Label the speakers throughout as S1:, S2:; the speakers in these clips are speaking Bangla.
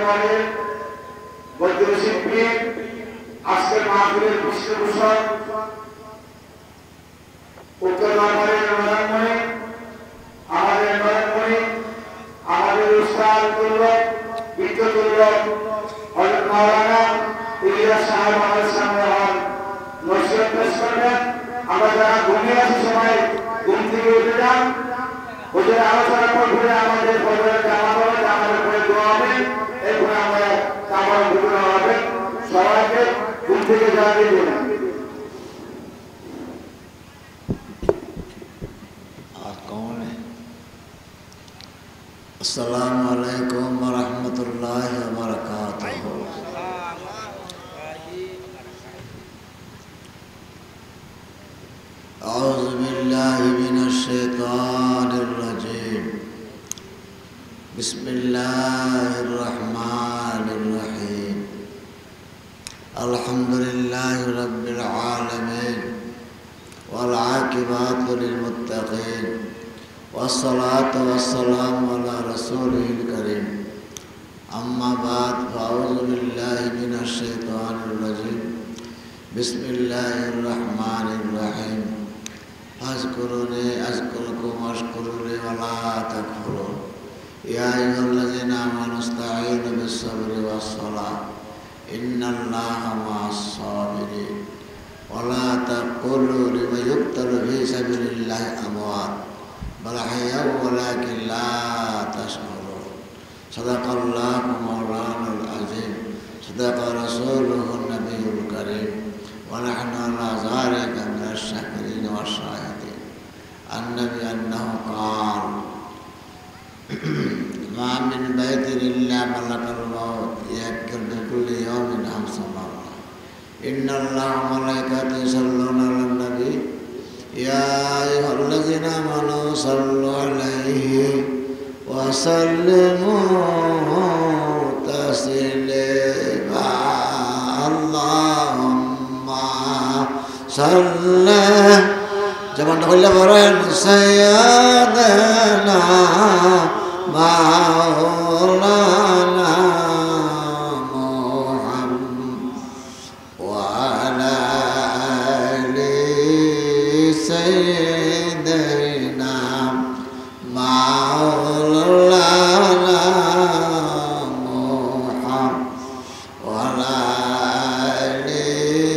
S1: পরিবারের শিল্পী আজকের মাহফিলের পৃষ্ঠপোষক উত্তর নগরের নয়নমণি আমাদের উস্তাদ তুল্লক বিদ্যুতুল্লক হযরত মাওলানা ইলিয়াস সাহেব আমাদের সামনে নসিহত পেশ করবেন। আমরা যারা ঘুমিয়ে আছি সবাই ঘুম থেকে উঠে যান। ওদের আলোচনা করে আমাদের পরিবারের আমাদের পরে দোয়া হবে, এরপরে আমরা আমার ঘুরে হবে। সবাইকে ঘুম থেকে জানিয়ে দেবেন।
S2: अस्सलामु अलैकुम व रहमतुल्लाहि व बरकातुहू। अऊज़ु बिल्लाहि मिनश शैतानिर रजीम। बिस्मिल्लाहिर रहमानिर रहीम। अल्हम्दुलिल्लाहि रब्बिल आलमीन वल आक़िबतु लिल मुत्तक़ीन वस्सलातु वस्सलामु अला रसूलिल करीम। अम्मा बाद फ़अऊज़ु बिल्लाहि मिनश शैतानिर रजीम। बिस्मिल्लाहिर रहमानिर रहीम। अज़्कुरुनी अज़्कुरुकुम वश्कुरुली वला तकफुरुन। या अय्युहल्लज़ीना आमनु इस्तईनु बिस्सब्रि वस्सलाह इन्नल्लाहा मअस-साबिरीन। वला तक़ूलू लिमन युक़्तलु फ़ी सबिलिल्लाहि अमवात बल अहय्याउ वलाकिन ला तशऊरून। सदक़ल्लाहु मौलानाल अज़ीम। सदक़ रसूलुहुन नबियुल करीम। व नहनु अला ज़ालिका मिनश शाकिरीन वश-शाहिदीन। अन्नबी अन्नहु क़ाल मा मिन बैतिन इल्ला मलकुल मौत यअतिकु बिकुल्लि यौमिन ख़म्स मर्रा। इन्नल्लाहा व मलाइकतहु युसल्लूना अलन नबी या अय्युहल्लज़ीना आमनू सल्लु अलैहि व सल्लिमू तस्लीमा। अल्लाहुम्मा सल्लि जबानটা খুলে বলেন সাইয়্যিদানা মাওলানা মুহাম্মদ ওয়া আলা আলি সাইয়্যিদিনা মাওলানা মুহাম্মদ ওয়া আলা আলি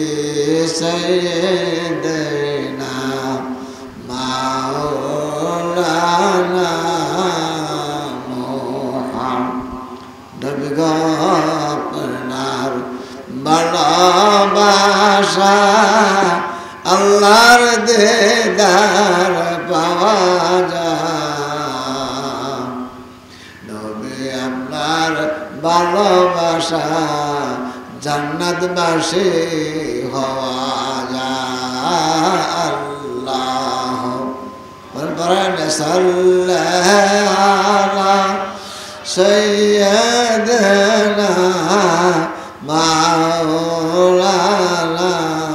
S2: সাইয়্যিদিনা মাওলানা মুহাম্মদ। আপনার ভালোবাসা আল্লাহর দিদার পাওয়া যায়। নবী আপনার ভালোবাসা জান্নাতবাসী হওয়া যায়। আল্লাহ বলেন সাল্লাল্লাহু আলা সাইয়্যিদিনা মাওলানা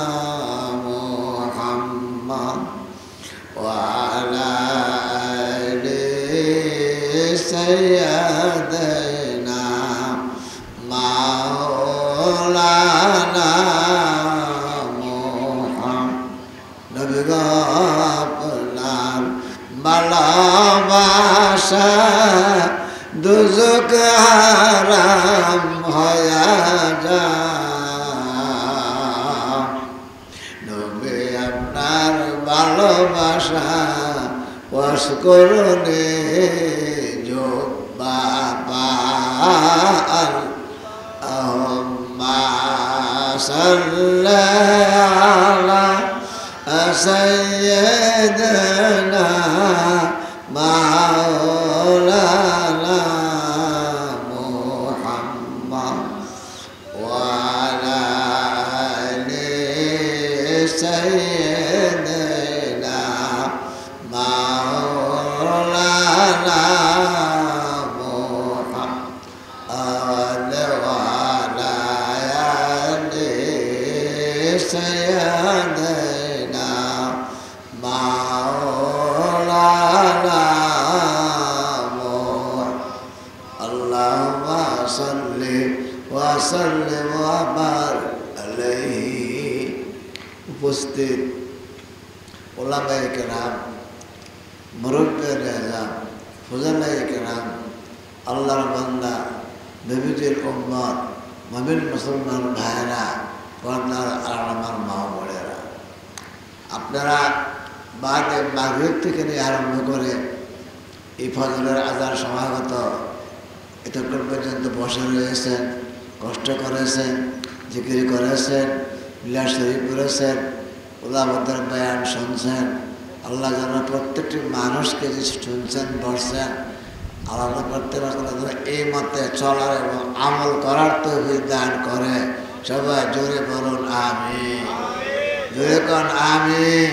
S2: মুহাম্মদ ওয়া আলা আলি সাইয়্যিদিনা মাওলানা মুহাম্মদ। নবী গো আপনার ভালোবাসা দুজক হারাম হয়ে যায়। নবী আপনার ভালোবাসা ওয়াস করুনে জোবা আল্লাহুম্মা সাল্লি আলা সাইয়্যিদিনা মাওলানা মুহাম্মদ ওয়া আলা আলি সাইয়্যিদিনা মাওলানা মুহাম্মদ ওয়া আলা আলি সাইয়্যিদিনা মাওলানা মুহাম্মদ। আল্লাহুম্মা সাল্লি صلي وسلم وبارك عليه উপস্থিত ওলামায়ে কেরাম, মুরব্বিয়ানে আযম, ফুজালায়ে কেরাম, আল্লাহর বান্দা, নবীজির উম্মত, মুমিন মুসলমান ভাইরা, পর্দার আড়াল আমার মা বোনেরা, আপনারা বাদে মাগরিব থেকে নিয়ে আরম্ভ করে এই ফজরের আজান সমাগত এতক্ষণ পর্যন্ত বসে রয়েছেন, কষ্ট করেছেন, জিকির করেছেন, মিলাদ শরীফ করেছেন, উলামাদের বয়ান শুনছেন। আল্লাহ যেন প্রত্যেকটি মানুষকে যে শুনছেন, বসছেন, আল্লাহ করতে এই মতে চলার এবং আমল করার তৌফিক দান করে। সবাই জোরে বলুন আমিন, জোরে কোন আমিন।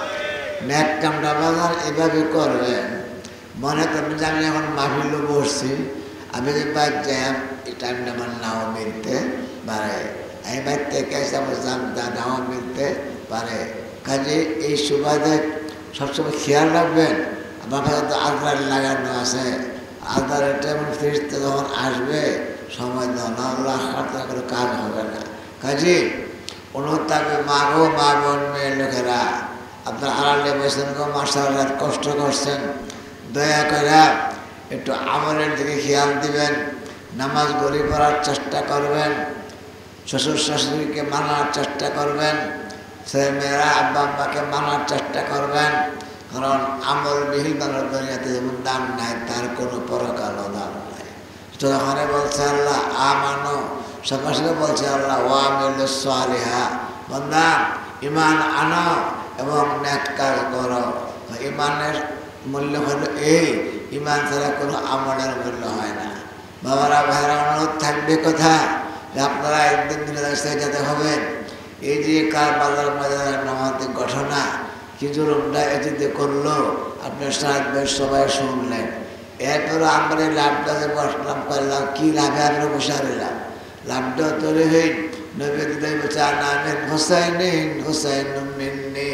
S2: নেক কামটা বাজার এভাবে করবেন। মনে করবেন যে আমি এখন মাহফিলে বসছি, আমি যে বাইক যাই এই টাইমটা আমার নাও মিলতে পারে, আমি বাইক থেকে এসে আমার নাও মিলতে পারে। কাজে এই সুবাদে সবসময় খেয়াল রাখবেন। আমার কাছে তো আধার লাগানো আছে, আধারের টাইম ফিরতে যখন আসবে সময় দেওয়া না, আল্লাহ হাতে করে কাজ হবে না। কাজে অনুতাপে মা গো, মা বোন, মেয়ে লোকেরা, আপনার আড়ালে বসেন গো, মাশাআল্লাহ কষ্ট করছেন, দয়া করে একটু আমলের দিকে খেয়াল দিবেন। নামাজ গড়ি পড়ার চেষ্টা করবেন, শ্বশুর শাশুড়িকে মানার চেষ্টা করবেন, ছেলে মেয়েরা আব্বা আব্বাকে মানার চেষ্টা করবেন। কারণ আমলবিহীন মানুষ দুনিয়াতে যেমন দাম নাই, তার কোনো পরকালও দাম নাই। যখন বলছে আল্লাহ আমানো, সকাল সকালে বলছে আল্লাহ ওয়ামিলুস সালিহা, বান্দা ইমান আনো এবং নেক কাজ করো। ইমানের মূল্য হলো এই, ইমান ছাড়া কোনো আমলের মূল্য হয় না। বাবারা ভাইরা, অনুরোধ থাকবে কথা যে আপনারা একদিন দিনে যেতে হবে। এই যে কারবালার ময়দানের নামাজের ঘটনা কি জুলুমটা এটিতে করলো, আপনার সাহেবের সবাই শুনলেন। এরপরে আমরা এই লাভটা যে বসলাম করলাম, কি লাভে আমরা বসে রইলাম? লাভটা তৈরি হই নবী দিদাই বলছে নামেন হুসাইনিন হুসাইন মিন্নি,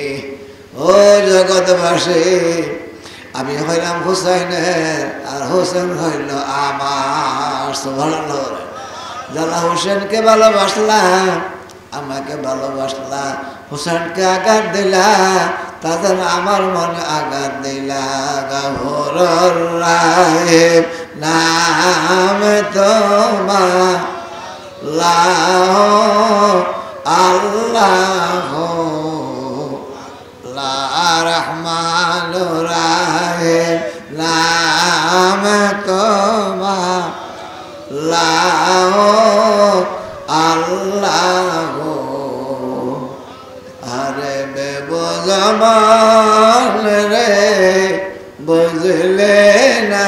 S2: ও জগৎবাসী আমি হইলাম হুসাইনের আর হুসেন হইল আমার। সুবহানাল্লাহ। যারা হুসেনকে ভালোবাসলাম, আমাকে ভালোবাসলা, হুসেনকে আঘাত দিলা, তাদের আমার মনে আঘাত দিলা। গাফুরুর রাহিম নামে তোমার আল্লাহ, লা রহমানুর রাহিম নামে তোমার আল্লাহ। আরে বেবুঝমান রে বুঝলে না,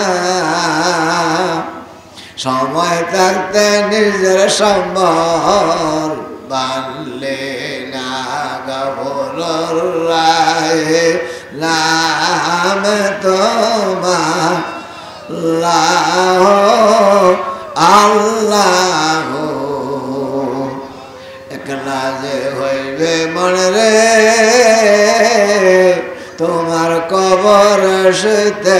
S2: সময় থাকতে নিজের সম্বল বানলে না। গাফুরুর রাহিম নাম তোমার আল্লাহ। একলা যে হইবে মনে রে তোমার কবর সইতে,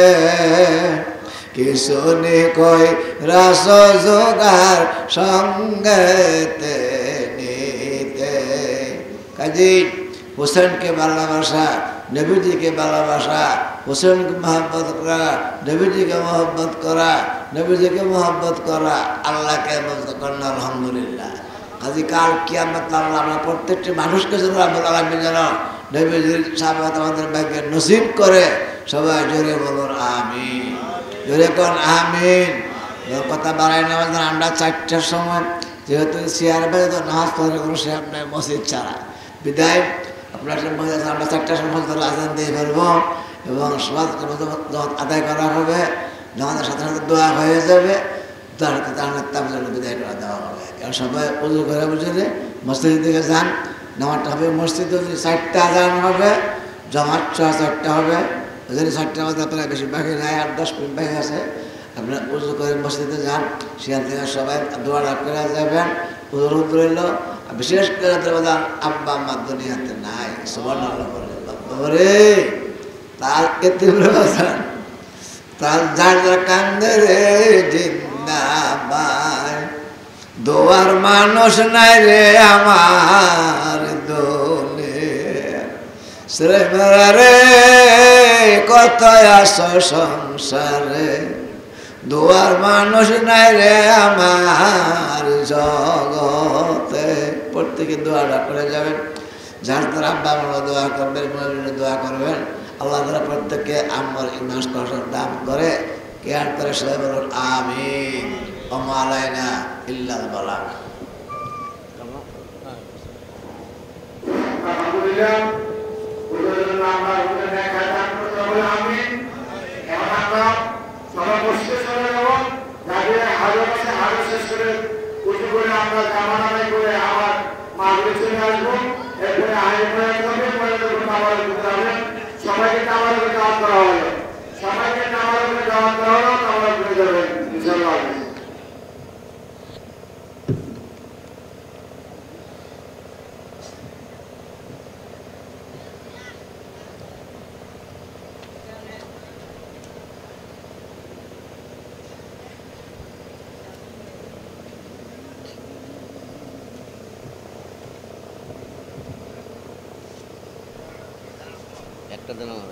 S2: কিছু নি কই রাস যোগার সঙ্গেতে নিতে। কাজী হুসেনকে ভালোবাসা, নবীজিকে ভালোবাসা, হুসেনকে মহব্বত করা, নবীজিকে মহব্বত করা, নবীজিকে মহব্বত করা, আল্লাহকে মহব্বত করেন। আলহামদুলিল্লাহ। কাজী কাল কিয়ামত আল্লাহ আমরা প্রত্যেকটি মানুষকে যেন রাব্বুল আলামিন যেন নবীজির সাহাবাত আমাদের ভাগ্যে নসিব করে। সবাই জোরে বলুন আমিন, জোরে কোন আমিন। কথা বাড়াই না, আমরা 4টার সময় যেহেতু চেয়ার বাজে তো নামাজ পড়ে কোনো সে আপনার মসজিদ ছাড়া বিদায় আপনার আমরা 4টার সময় আজান দিয়ে ফেলবো এবং সমাজ যখন আদায় করা হবে, যখন সাথে সাথে দোয়া হয়ে যাবে, দোয়ার তার বিদায় করা দেওয়া হবে। কারণ সবাই উজু করে বুঝলে মসজিদের দিকে যান, নামাজটা হবে মসজিদে 4টা আজান হবে, জমাট 4টা হবে। যদি 4টা বাজে আপনারা বেশি বাকি নাই, 8-10 মিনিট বাকি আছে, আপনারা উজু করে মসজিদে যান, সেখান থেকে সবাই দোয়া লাভ করে যাবেন। উজুর রইল, বিশেষ করে আব্বা আম্মা দুনিয়াতে নাই, সুবহানাল্লাহ বলে তার এতে বাজান, তার যার কান্দে রে জিন্দাবাদ। দোয়ার মানুষ নাই রে আমার দুনিয়া, শ্রেমরা রে কত আছো সংসারে। দোয়ার মানুষ নাই রে আমার জগতে। প্রত্যেকে দোয়াটা করে যাবেন, যার দ্বারা আব্বা আমরা দোয়া করবেন, দোয়া করবেন। আল্লাহ তাআলা প্রত্যেককে আমার ইমান কষ্টের দাম করে কেয়ার করে সবাই বলুন আমিন। ওমা আলাইনা ইল্লাল বালাগ।
S1: আলহামদুলিল্লাহ, হুজুরের জন্য আমরা হুজুরের নেক দান করতে বলে আমিন। এখন আমরা সবাই বসতে চলে যাব, যাদের হাজার আছে হাজার শেষ করে উঁচু করে আমরা জামা নামাই করে আবার মাগরিব চলে আসবো। এরপরে আইন প্রয়োগ হবে, পরে যখন আবার করতে হবে, সবাইকে টাওয়ার করে দাওয়াত করা হলো, সবাইকে টাওয়ার করে দাওয়াত করা হলো, টাওয়ার করে যাবেন ইনশাআল্লাহ।
S3: একটা দিন